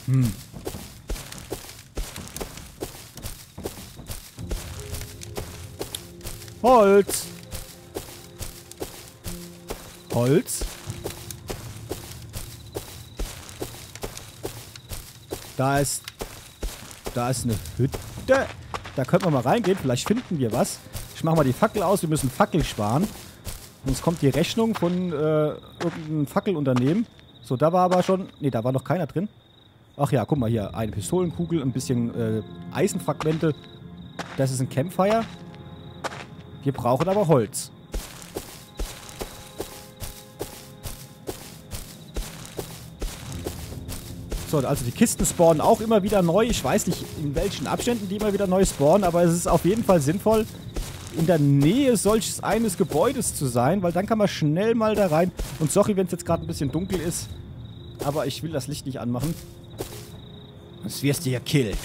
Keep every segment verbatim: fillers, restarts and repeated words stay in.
Hm. Holz. Holz. Da ist... Da ist eine Hütte. Da könnten wir mal reingehen. Vielleicht finden wir was. Ich mache mal die Fackel aus. Wir müssen Fackel sparen. Sonst kommt die Rechnung von äh, irgendeinem Fackelunternehmen. So, da war aber schon... Ne, da war noch keiner drin. Ach ja, guck mal hier. Eine Pistolenkugel, ein bisschen äh, Eisenfragmente. Das ist ein Campfire. Wir brauchen aber Holz. So, also die Kisten spawnen auch immer wieder neu. Ich weiß nicht, in welchen Abständen die immer wieder neu spawnen, aber es ist auf jeden Fall sinnvoll, in der Nähe solches eines Gebäudes zu sein, weil dann kann man schnell mal da rein. Und sorry, wenn es jetzt gerade ein bisschen dunkel ist, aber ich will das Licht nicht anmachen. Sonst wirst du ja killt.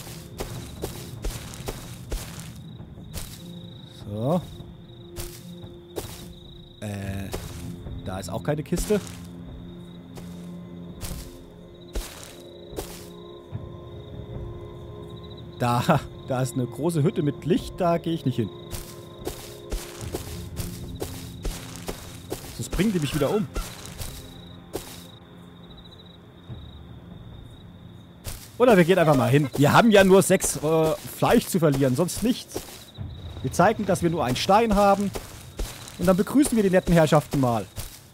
So. Äh, da ist auch keine Kiste. Da, da ist eine große Hütte mit Licht, da gehe ich nicht hin. Sonst bringen die mich wieder um. Oder wir gehen einfach mal hin. Wir haben ja nur sechs äh, Fleisch zu verlieren, sonst nichts. Wir zeigen, dass wir nur einen Stein haben. Und dann begrüßen wir die netten Herrschaften mal.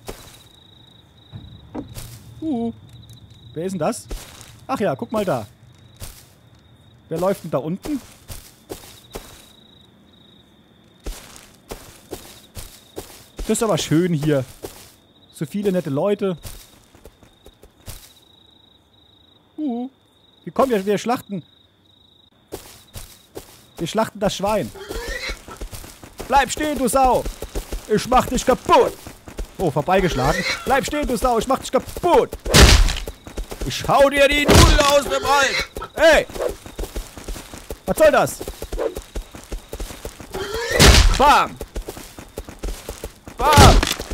Uh, wer ist denn das? Ach ja, guck mal da. Wer läuft denn da unten? Das ist aber schön hier. So viele nette Leute. Uh, wir kommen ja, wir schlachten. Wir schlachten das Schwein. Bleib stehen, du Sau! Ich mach dich kaputt! Oh, vorbeigeschlagen. Bleib stehen, du Sau! Ich mach dich kaputt! Ich hau dir die Nudel aus dem Wald! Hey! Was soll das? Bam! Bam!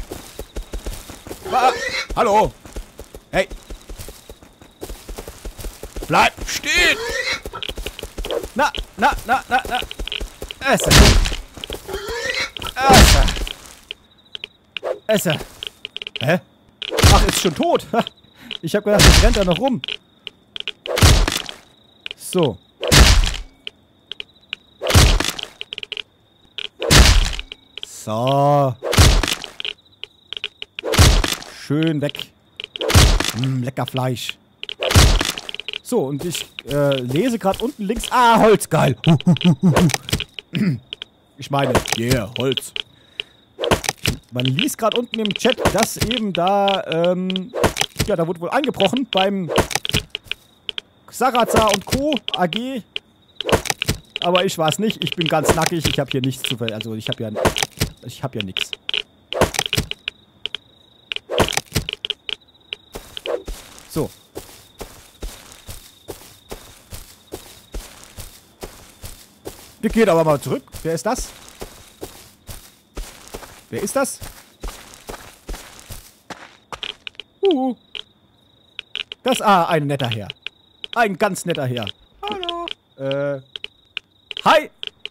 Bam! Hallo! Hey! Bleib stehen! Na, na, na, na, na! Esse! Esse! Esse! Hä? Ach, ist schon tot! Ich hab gedacht, das rennt da noch rum. So. So. Schön weg. Mm, lecker Fleisch. So, und ich äh, lese gerade unten links... Ah, Holz, geil. Ich meine, yeah, Holz. Man liest gerade unten im Chat, dass eben da, ähm... ja, da wurde wohl eingebrochen beim Xaraza und Co. A G. Aber ich weiß nicht, ich bin ganz nackig, ich habe hier nichts zu ver... Also ich habe ja... Ich habe ja nichts. So. Wir gehen aber mal zurück. Wer ist das? Wer ist das? Uh. Das, ah, ein netter Herr. Ein ganz netter Herr. Hallo. Äh. Hi!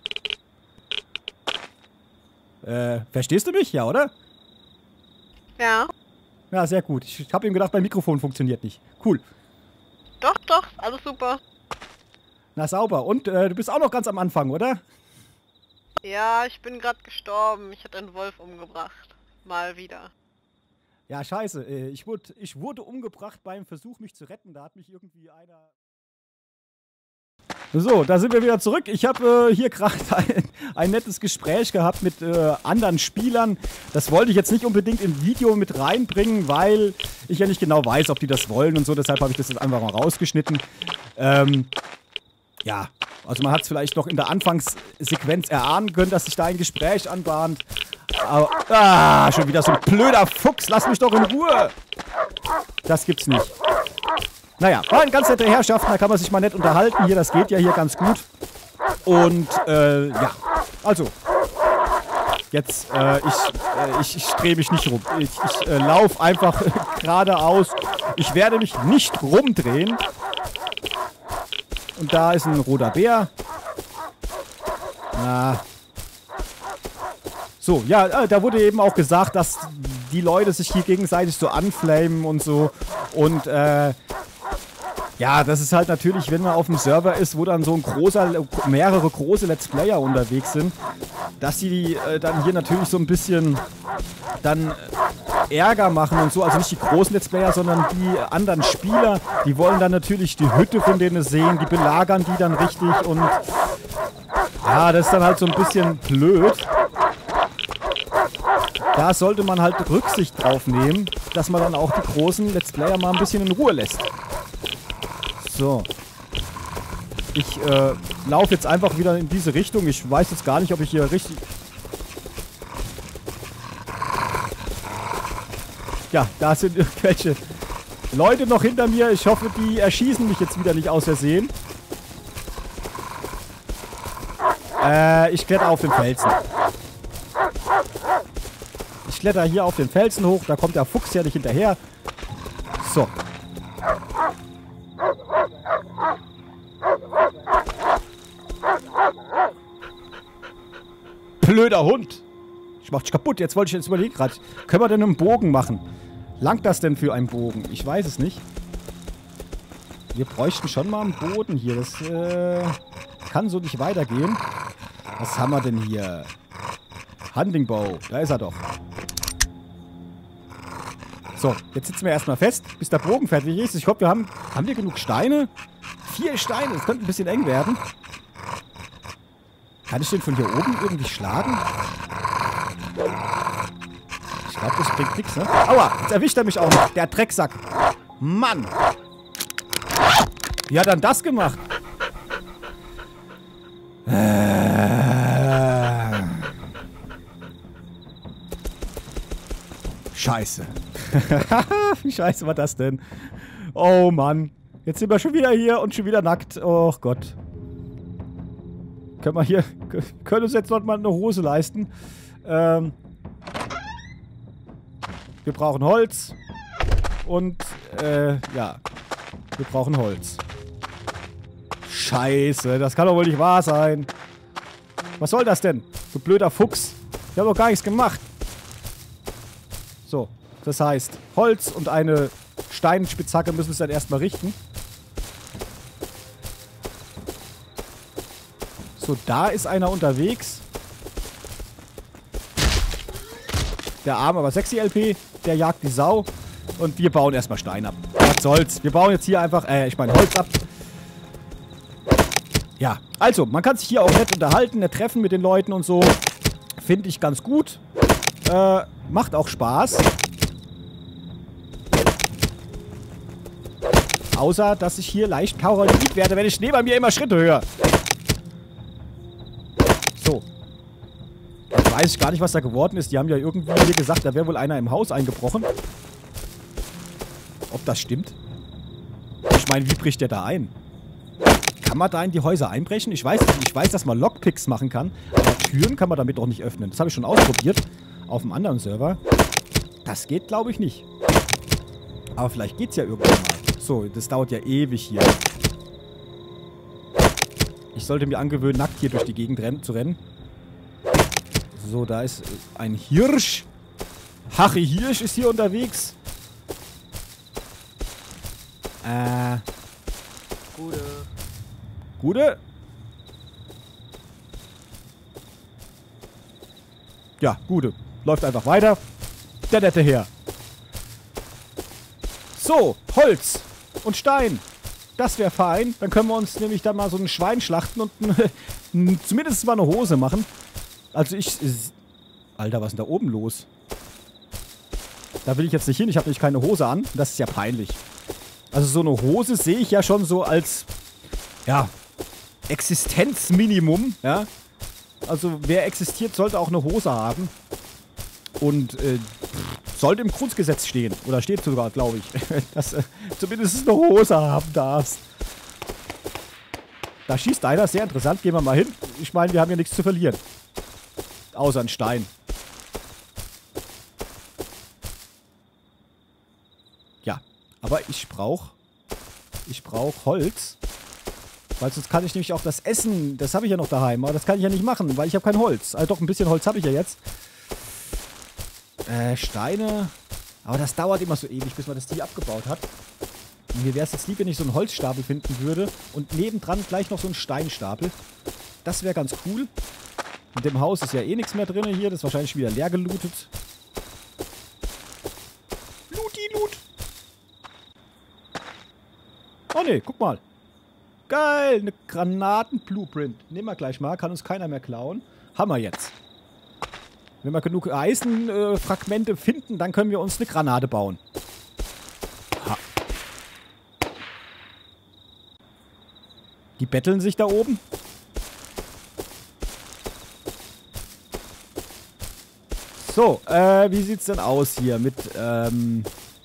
Äh, verstehst du mich? Ja, oder? Ja. Ja, sehr gut. Ich habe ihm gedacht, mein Mikrofon funktioniert nicht. Cool. Doch, doch, alles super. Na, sauber. Und äh, du bist auch noch ganz am Anfang, oder? Ja, ich bin gerade gestorben. Ich hatte einen Wolf umgebracht. Mal wieder. Ja, scheiße. Äh, ich, wurde, ich wurde umgebracht beim Versuch, mich zu retten. Da hat mich irgendwie einer... So, da sind wir wieder zurück. Ich habe äh, hier gerade ein, ein nettes Gespräch gehabt mit äh, anderen Spielern. Das wollte ich jetzt nicht unbedingt im Video mit reinbringen, weil ich ja nicht genau weiß, ob die das wollen und so. Deshalb habe ich das jetzt einfach mal rausgeschnitten. Ähm, ja, also man hat es vielleicht noch in der Anfangssequenz erahnen können, dass sich da ein Gespräch anbahnt. Aber, ah, schon wieder so ein blöder Fuchs. Lass mich doch in Ruhe. Das gibt's nicht. Naja, waren ganz nette Herrschaften, da kann man sich mal nett unterhalten. Hier, das geht ja hier ganz gut. Und, äh, ja. Also. Jetzt, äh, ich, äh, ich, ich drehe mich nicht rum. Ich, ich äh, laufe einfach geradeaus Ich werde mich nicht rumdrehen. Und da ist ein roter Bär. Na. So, ja, da wurde eben auch gesagt, dass die Leute sich hier gegenseitig so anflamen und so. Und, äh, ja, das ist halt natürlich, wenn man auf dem Server ist, wo dann so ein großer, mehrere große Let's Player unterwegs sind, dass sie äh, dann hier natürlich so ein bisschen dann äh, Ärger machen und so. Also nicht die großen Let's Player, sondern die anderen Spieler, die wollen dann natürlich die Hütte von denen sehen, die belagern die dann richtig und ja, das ist dann halt so ein bisschen blöd. Da sollte man halt Rücksicht drauf nehmen, dass man dann auch die großen Let's Player mal ein bisschen in Ruhe lässt. So. Ich äh, laufe jetzt einfach wieder in diese Richtung. Ich weiß jetzt gar nicht, ob ich hier richtig... Ja, da sind irgendwelche Leute noch hinter mir. Ich hoffe, die erschießen mich jetzt wieder nicht aus Versehen. Äh, ich kletter auf den Felsen. Ich kletter hier auf den Felsen hoch. Da kommt der Fuchs ja nicht hinterher. So. Blöder Hund. Ich mach dich kaputt. Jetzt wollte ich jetzt überlegen gerade. Können wir denn einen Bogen machen? Langt das denn für einen Bogen? Ich weiß es nicht. Wir bräuchten schon mal einen Boden hier. Das äh, kann so nicht weitergehen. Was haben wir denn hier? Hunting Bow. Da ist er doch. So, jetzt sitzen wir erstmal fest, bis der Bogen fertig ist. Ich glaube, wir haben... Haben wir genug Steine? Vier Steine. Das könnte ein bisschen eng werden. Kann ich den von hier oben irgendwie schlagen? Ich glaube, das bringt nichts, ne? Aua, jetzt erwischt er mich auch noch. Der Drecksack. Mann. Wie hat er denn das gemacht? Äh. Scheiße. Wie scheiße war das denn? Oh Mann. Jetzt sind wir schon wieder hier und schon wieder nackt. Oh Gott. Können wir hier... Können uns jetzt noch mal eine Hose leisten. Ähm... Wir brauchen Holz. Und, äh, ja. Wir brauchen Holz. Scheiße, das kann doch wohl nicht wahr sein. Was soll das denn? Du blöder Fuchs. Ich habe doch gar nichts gemacht. So, das heißt, Holz und eine Steinspitzhacke müssen es dann erstmal richten. So, da ist einer unterwegs. Der arme, aber sexy L P, der jagt die Sau. Und wir bauen erstmal Stein ab. Was soll's? Wir bauen jetzt hier einfach, äh, ich meine Holz ab. Ja, also, man kann sich hier auch nett unterhalten, nett treffen mit den Leuten und so. Finde ich ganz gut. Äh, macht auch Spaß. Außer, dass ich hier leicht paranoid werde, wenn ich neben mir immer Schritte höre. So. Jetzt weiß ich gar nicht, was da geworden ist. Die haben ja irgendwie hier gesagt, da wäre wohl einer im Haus eingebrochen. Ob das stimmt? Ich meine, wie bricht der da ein? Kann man da in die Häuser einbrechen? Ich weiß nicht. Ich weiß, dass man Lockpicks machen kann. Aber Türen kann man damit auch nicht öffnen. Das habe ich schon ausprobiert. Auf einem anderen Server. Das geht, glaube ich, nicht. Aber vielleicht geht's ja irgendwann mal. So, das dauert ja ewig hier. Ich sollte mir angewöhnen, nackt hier durch die Gegend rennen, zu rennen. So, da ist ein Hirsch. Hachi Hirsch ist hier unterwegs. Äh. Gute. Gute? Ja, gute. Läuft einfach weiter. Der nette Herr. So, Holz und Stein. Das wäre fein. Dann können wir uns nämlich da mal so ein Schwein schlachten und ein, zumindest mal eine Hose machen. Also ich... Alter, was ist denn da oben los? Da will ich jetzt nicht hin. Ich habe nämlich keine Hose an. Das ist ja peinlich. Also so eine Hose sehe ich ja schon so als... Ja... Existenzminimum, ja. Also wer existiert, sollte auch eine Hose haben. Und äh, sollte im Grundgesetz stehen. Oder steht sogar, glaube ich. Dass äh, zumindest eine Hose haben darfst. Da schießt einer, sehr interessant. Gehen wir mal hin. Ich meine, wir haben ja nichts zu verlieren. Außer ein Stein. Ja, aber Aber ich brauche... Ich brauche Holz. Weil sonst kann ich nämlich auch das Essen... Das habe ich ja noch daheim. Aber das kann ich ja nicht machen, weil ich habe kein Holz. Also doch, ein bisschen Holz habe ich ja jetzt. Äh, Steine... Aber das dauert immer so ewig, bis man das Tier abgebaut hat. Und mir wäre es jetzt lieb, wenn ich so einen Holzstapel finden würde. Und nebendran gleich noch so einen Steinstapel. Das wäre ganz cool. In dem Haus ist ja eh nichts mehr drin hier. Das ist wahrscheinlich wieder leer gelootet. Looty Loot. Oh ne, guck mal. Geil, eine Granaten-Blueprint. Nehmen wir gleich mal, kann uns keiner mehr klauen. Haben wir jetzt. Wenn wir genug Eisenfragmente äh, finden, dann können wir uns eine Granate bauen. Ha. Die betteln sich da oben. So, äh, wie sieht's denn aus hier mit ähm,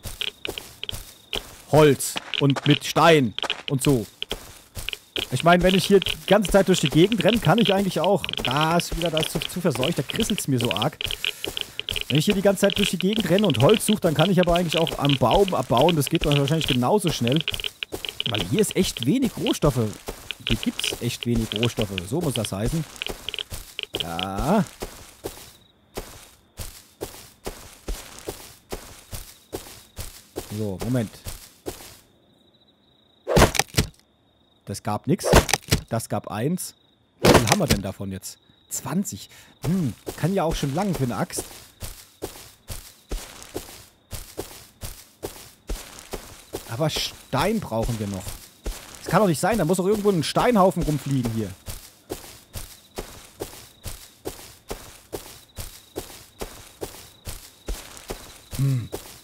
Holz und mit Stein und so? Ich meine, wenn ich hier die ganze Zeit durch die Gegend renne, kann ich eigentlich auch... Da ist wieder das zu, zu verseucht, da krisselt's mir so arg. Wenn ich hier die ganze Zeit durch die Gegend renne und Holz suche, dann kann ich aber eigentlich auch am Baum abbauen. Das geht wahrscheinlich genauso schnell. Weil hier ist echt wenig Rohstoffe. Hier gibt's echt wenig Rohstoffe. So muss das heißen. Ja. So, Moment. Das gab nichts. Das gab eins. Wie viel haben wir denn davon jetzt? zwanzig. Hm, kann ja auch schon lang für eine Axt. Aber Stein brauchen wir noch. Das kann doch nicht sein. Da muss doch irgendwo ein Steinhaufen rumfliegen hier. Hm.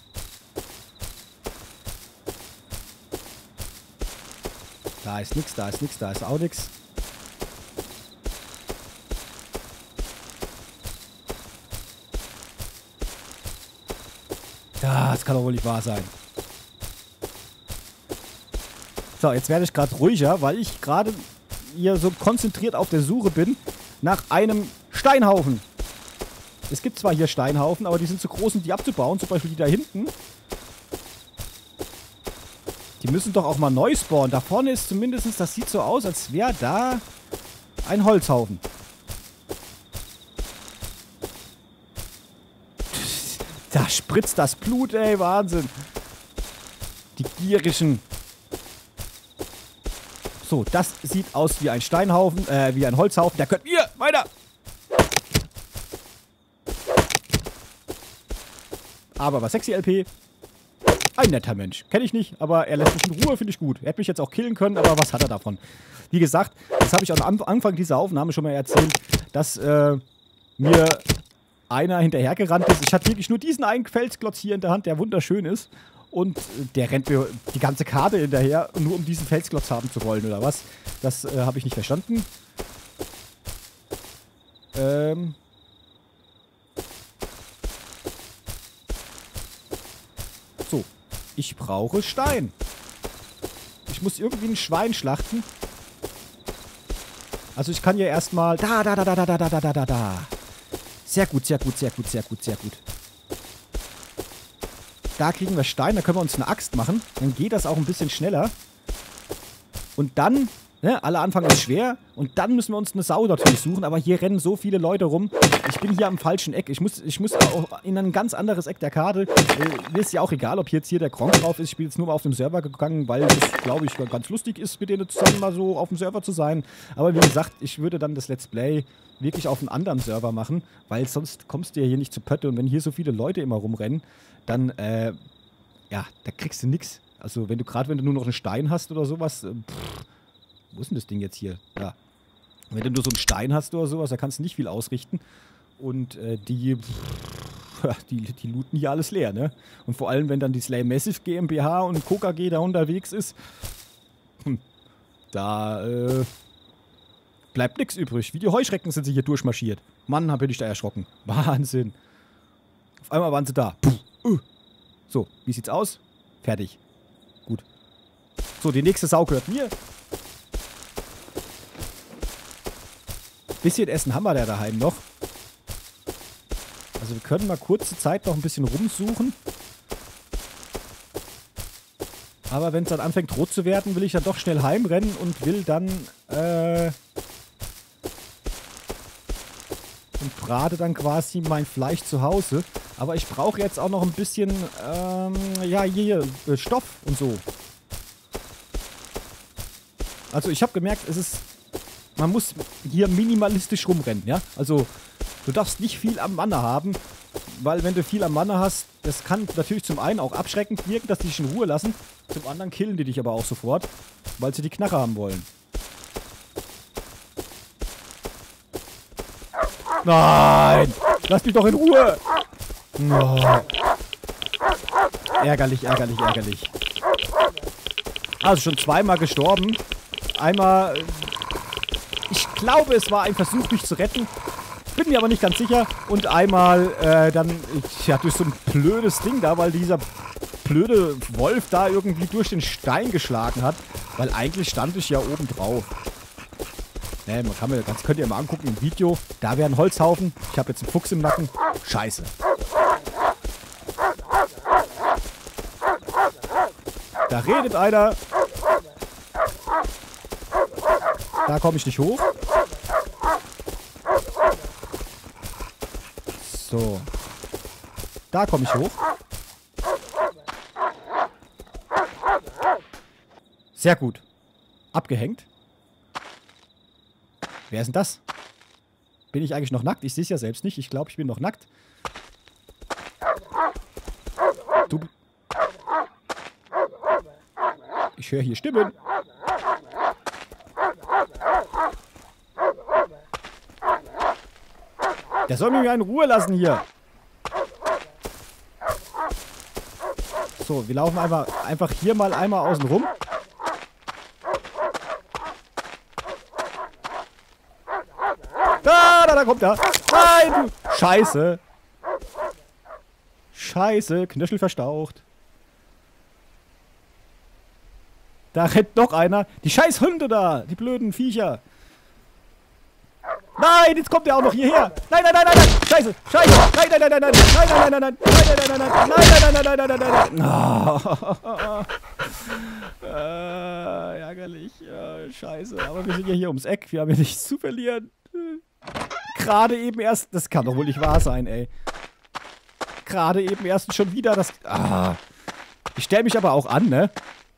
Da ist nichts, da ist nichts, da ist auch nichts. Ja, das kann doch wohl nicht wahr sein. So, jetzt werde ich gerade ruhiger, weil ich gerade hier so konzentriert auf der Suche bin nach einem Steinhaufen. Es gibt zwar hier Steinhaufen, aber die sind zu groß, um die abzubauen. Zum Beispiel die da hinten. Die müssen doch auch mal neu spawnen. Da vorne ist zumindest, das sieht so aus, als wäre da ein Holzhaufen. Da spritzt das Blut, ey, Wahnsinn. Die gierigen. So, das sieht aus wie ein Steinhaufen, äh, wie ein Holzhaufen. Der könnt ihr weiter. Aber was sexy L P. Ein netter Mensch. Kenne ich nicht, aber er lässt mich in Ruhe, finde ich gut. Er hätte mich jetzt auch killen können, aber was hat er davon? Wie gesagt, das habe ich am Anfang dieser Aufnahme schon mal erzählt, dass äh, mir einer hinterhergerannt ist. Ich hatte wirklich nur diesen einen Felsklotz hier in der Hand, der wunderschön ist. Und der rennt mir die ganze Karte hinterher, nur um diesen Felsklotz haben zu wollen, oder was? Das äh, habe ich nicht verstanden. Ähm... So. Ich brauche Stein. Ich muss irgendwie ein Schwein schlachten. Also ich kann ja erstmal... Da, da, da, da, da, da, da, da, da, da. Sehr gut, sehr gut, sehr gut, sehr gut, sehr gut. Da kriegen wir Stein, da können wir uns eine Axt machen. Dann geht das auch ein bisschen schneller. Und dann... Ne, alle Anfang ist schwer und dann müssen wir uns eine Sau natürlich suchen, aber hier rennen so viele Leute rum. Ich bin hier am falschen Eck. Ich muss, ich muss auch in ein ganz anderes Eck der Karte. Äh, mir ist ja auch egal, ob jetzt hier der Gronk drauf ist. Ich bin jetzt nur mal auf dem Server gegangen, weil es, glaube ich, ganz lustig ist, mit denen zusammen mal so auf dem Server zu sein. Aber wie gesagt, ich würde dann das Let's Play wirklich auf einem anderen Server machen, weil sonst kommst du ja hier nicht zu Pötte. Und wenn hier so viele Leute immer rumrennen, dann, äh, ja, da kriegst du nix. Also wenn du gerade, wenn du nur noch einen Stein hast oder sowas, äh, pff, wo ist denn das Ding jetzt hier? Ja. Wenn du nur so einen Stein hast oder sowas, da kannst du nicht viel ausrichten. Und äh, die, pff, die, die looten hier alles leer, ne? Und vor allem, wenn dann die Slay Massive GmbH und K K G da unterwegs ist, hm, da äh, bleibt nichts übrig. Wie die Heuschrecken sind sie hier durchmarschiert. Mann, bin ich da erschrocken. Wahnsinn. Auf einmal waren sie da. Puh, uh. So, wie sieht's aus? Fertig. Gut. So, die nächste Sau gehört mir. Bisschen Essen haben wir da daheim noch. Also wir können mal kurze Zeit noch ein bisschen rumsuchen. Aber wenn es dann anfängt rot zu werden, will ich dann doch schnell heimrennen und will dann, äh... und brate dann quasi mein Fleisch zu Hause. Aber ich brauche jetzt auch noch ein bisschen, ähm, ja, hier, äh, Stoff und so. Also ich habe gemerkt, es ist, man muss hier minimalistisch rumrennen, ja. Also du darfst nicht viel am Manne haben, weil wenn du viel am Manne hast, das kann natürlich zum einen auch abschreckend wirken, dass die dich in Ruhe lassen. Zum anderen killen die dich aber auch sofort, weil sie die Knarre haben wollen. Nein! Lass mich doch in Ruhe! No. Ärgerlich, ärgerlich, ärgerlich. Also schon zweimal gestorben. Einmal... Ich glaube, es war ein Versuch, mich zu retten. Bin mir aber nicht ganz sicher. Und einmal äh, dann... Ja, durch so ein blödes Ding da, weil dieser blöde Wolf da irgendwie durch den Stein geschlagen hat. Weil eigentlich stand ich ja oben drauf. Ne, man kann mir, das könnt ihr mal angucken im Video. Da wäre ein Holzhaufen. Ich habe jetzt einen Fuchs im Nacken. Scheiße. Da redet einer. Da komme ich nicht hoch. So. Da komme ich hoch. Sehr gut. Abgehängt. Wer ist denn das? Bin ich eigentlich noch nackt? Ich sehe es ja selbst nicht. Ich glaube, ich bin noch nackt. Du... Ich höre hier Stimmen. Der soll mich mal in Ruhe lassen hier. So, wir laufen einfach, einfach hier mal einmal außen rum. Da, da, da kommt er. Nein, du. Scheiße. Scheiße, Knöchel verstaucht. Da rennt noch einer. Die scheiß Hunde da. Die blöden Viecher. Nein, jetzt kommt der auch noch hierher. Nein, nein, nein, nein, nein. Scheiße, scheiße. Nein, nein, nein, nein, nein. Nein, nein, nein, nein, nein. Nein, nein, nein, nein, nein, nein, nein, nein, nein, nein, nein. Äh, ärgerlich. Äh, scheiße. Aber wir sind ja hier ums Eck. Wir haben ja nichts zu verlieren. Gerade eben erst... Das kann doch wohl nicht wahr sein, ey. Gerade eben erst schon wieder das... Ah. Ich stelle mich aber auch an, ne?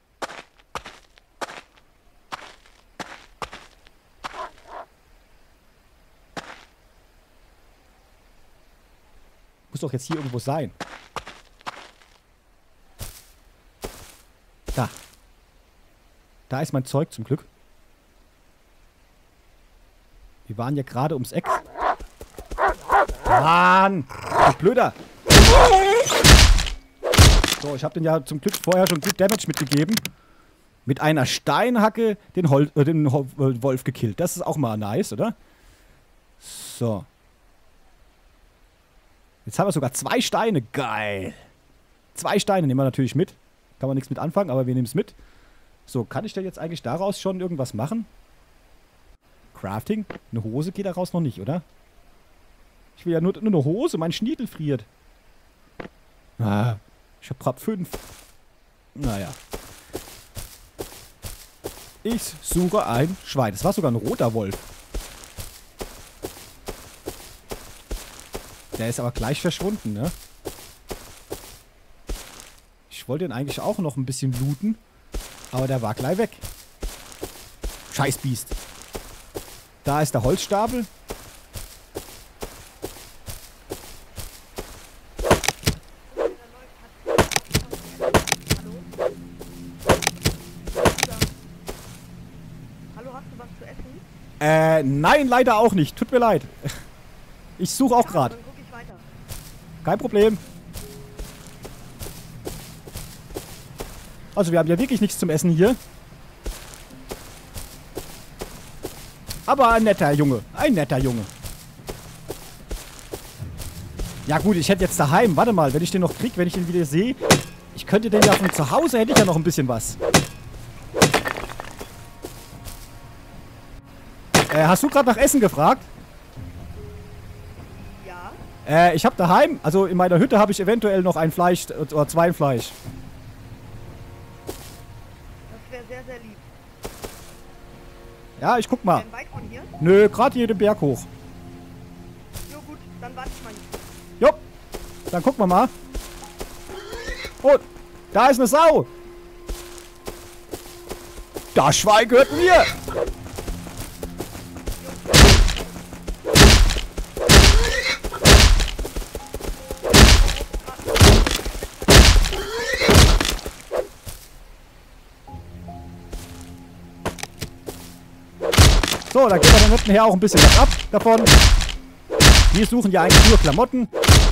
Muss doch jetzt hier irgendwo sein. Da. Da ist mein Zeug zum Glück. Wir waren ja gerade ums Eck. Mann! Du Blöder! So, ich habe den ja zum Glück vorher schon gut Damage mitgegeben. Mit einer Steinhacke den, Hol äh, den Ho äh, Wolf gekillt. Das ist auch mal nice, oder? So. Jetzt haben wir sogar zwei Steine. Geil. Zwei Steine nehmen wir natürlich mit. Kann man nichts mit anfangen, aber wir nehmen es mit. So, kann ich denn jetzt eigentlich daraus schon irgendwas machen? Crafting? Eine Hose geht daraus noch nicht, oder? Ich will ja nur, nur eine Hose. Mein Schniedel friert. Ah, ich hab grad fünf. Naja. Ich suche ein Schwein. Das war sogar ein roter Wolf. Der ist aber gleich verschwunden, ne? Ich wollte ihn eigentlich auch noch ein bisschen looten. Aber der war gleich weg. Scheißbiest. Da ist der Holzstapel. Hallo, hast du was zu essen? Äh, nein, leider auch nicht. Tut mir leid. Ich suche auch gerade. Dann guck ich weiter. Kein Problem. Also wir haben ja wirklich nichts zum Essen hier. Aber ein netter Junge. Ein netter Junge. Ja gut, ich hätte jetzt daheim. Warte mal, wenn ich den noch krieg, wenn ich den wieder sehe. Ich könnte den ja von zu Hause, hätte ich ja noch ein bisschen was. Äh, hast du gerade nach Essen gefragt? Ja. Äh, ich habe daheim, also in meiner Hütte habe ich eventuell noch ein Fleisch, oder zwei Fleisch. sehr, sehr lieb. Ja, ich guck mal. Denn weit von hier? Nö, gerade hier den Berg hoch. Jo gut, dann warte ich mal hier. Jo, dann gucken wir mal. Oh, da ist eine Sau. Das Schwein gehört mir. So, da geht wir dann hinten her auch ein bisschen was ab davon. Wir suchen ja eigentlich nur Klamotten.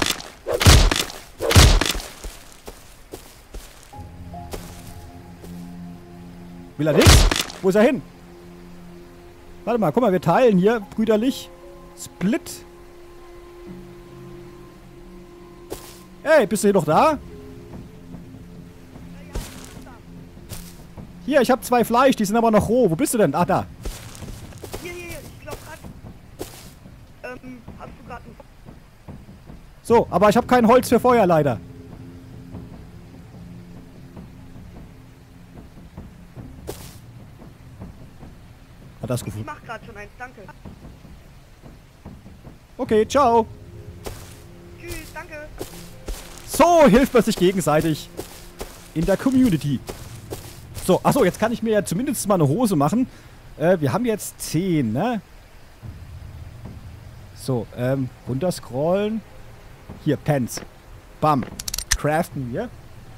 Will er nix? Wo ist er hin? Warte mal, guck mal, wir teilen hier brüderlich. Split. Ey, bist du hier noch da? Hier, ich habe zwei Fleisch, die sind aber noch roh. Wo bist du denn? Ah, da. Hier, hier, hier, ich glaube gerade. Ähm, hast du gerade einen... So, aber ich habe kein Holz für Feuer leider. Hat das Ich gefunden? mach gerade schon eins, danke. Okay, ciao. Tschüss, danke. So hilft man sich gegenseitig in der Community. So, achso, jetzt kann ich mir ja zumindest mal eine Hose machen. Äh, wir haben jetzt zehn, ne? So, ähm, runterscrollen. Hier, Pants. Bam. Craften wir.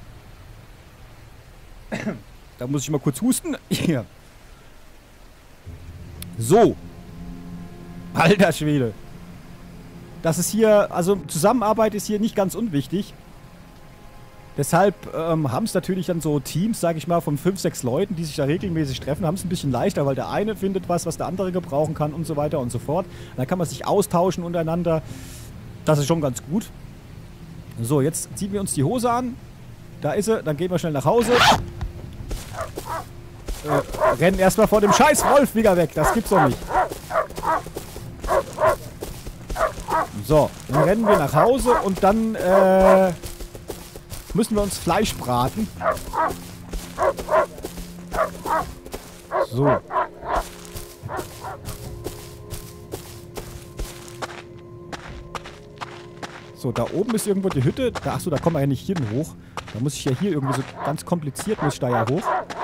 Da muss ich mal kurz husten. Hier. So. Alter Schwede. Das ist hier, also Zusammenarbeit ist hier nicht ganz unwichtig. Deshalb ähm, haben es natürlich dann so Teams, sage ich mal, von fünf, sechs Leuten, die sich da regelmäßig treffen, haben es ein bisschen leichter, weil der eine findet was, was der andere gebrauchen kann und so weiter und so fort. Dann kann man sich austauschen untereinander. Das ist schon ganz gut. So, jetzt ziehen wir uns die Hose an. Da ist sie, dann gehen wir schnell nach Hause. Äh, rennen erstmal vor dem scheiß Wolf wieder weg. Das gibt's doch nicht. So, dann rennen wir nach Hause und dann äh, müssen wir uns Fleisch braten. So. So, da oben ist irgendwo die Hütte. Da, achso, da kommen wir ja nicht hin hoch. Da muss ich ja hier irgendwie so ganz kompliziert, muss ich da ja hoch.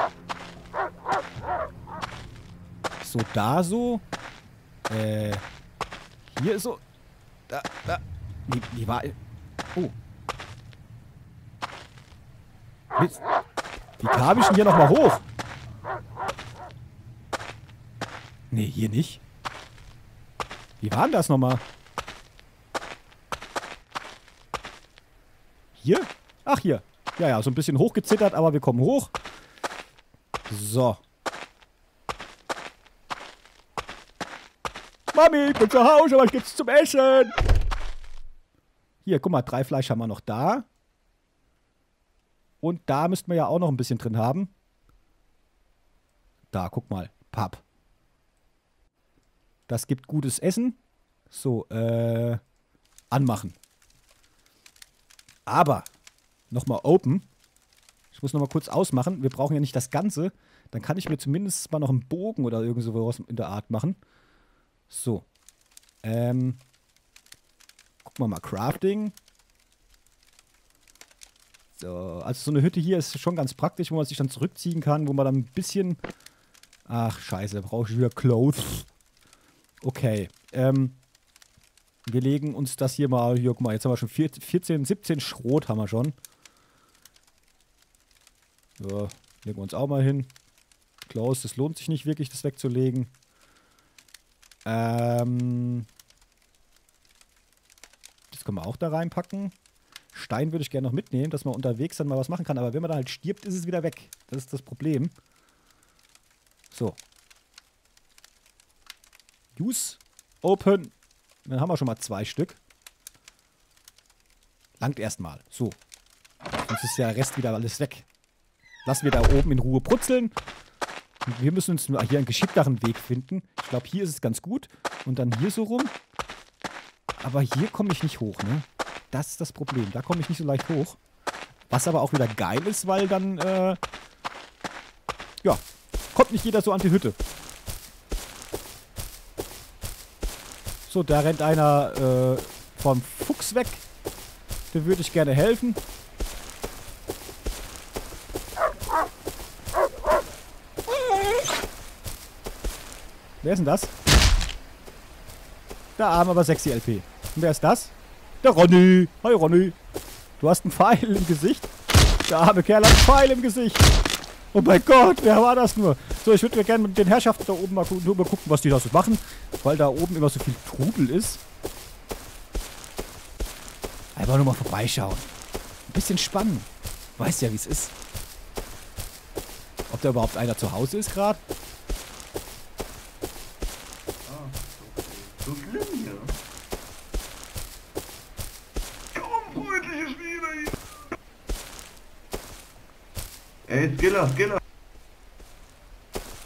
So, da so. Äh, hier ist so. Da, da. Wie, wie war... Oh. Wie, wie kam ich denn hier nochmal hoch? Nee, hier nicht. Wie war denn das nochmal? Hier? Ach, hier. Ja, ja, so ein bisschen hochgezittert, aber wir kommen hoch. So. Mami, ich bin zu Hause, was gibt's zum Essen? Hier, guck mal, drei Fleisch haben wir noch da. Und da müssten wir ja auch noch ein bisschen drin haben. Da, guck mal. Papp. Das gibt gutes Essen. So, äh, anmachen. Aber, nochmal open. Ich muss nochmal kurz ausmachen. Wir brauchen ja nicht das Ganze. Dann kann ich mir zumindest mal noch einen Bogen oder irgend sowas in der Art machen. So. Ähm. Gucken wir mal. Crafting. So. Also so eine Hütte hier ist schon ganz praktisch, wo man sich dann zurückziehen kann, wo man dann ein bisschen... Ach, scheiße. Brauche ich wieder Clothes. Okay. Ähm. Wir legen uns das hier mal... Hier, guck mal. Jetzt haben wir schon vierzehn, siebzehn Schrot haben wir schon. So. Legen wir uns auch mal hin. Clothes. Das lohnt sich nicht wirklich, das wegzulegen. Ähm, das können wir auch da reinpacken. Stein würde ich gerne noch mitnehmen, dass man unterwegs dann mal was machen kann. Aber wenn man da halt stirbt, ist es wieder weg. Das ist das Problem. So. Use. Open. Dann haben wir schon mal zwei Stück. Langt erstmal. So. Sonst ist ja der Rest wieder alles weg. Lassen wir da oben in Ruhe brutzeln. Wir müssen uns hier einen geschickteren Weg finden. Ich glaube, hier ist es ganz gut. Und dann hier so rum. Aber hier komme ich nicht hoch, ne? Das ist das Problem. Da komme ich nicht so leicht hoch. Was aber auch wieder geil ist, weil dann äh, ja, kommt nicht jeder so an die Hütte. So, da rennt einer äh, vom Fuchs weg. Dem würde ich gerne helfen. Wer ist denn das? Der arme, aber sexy L P. Und wer ist das? Der Ronny. Hi Ronny. Du hast einen Pfeil im Gesicht. Der arme Kerl hat einen Pfeil im Gesicht. Oh mein Gott, wer war das nur? So, ich würde gerne mit den Herrschaften da oben mal, gu nur mal gucken, was die da so machen. Weil da oben immer so viel Trubel ist. Einfach nur mal vorbeischauen. Ein bisschen spannend. Weiß ja, wie es ist. Ob da überhaupt einer zu Hause ist gerade? So schlimm hier. Komm, freundliches Wieder hier. Ey, Skiller, Skiller.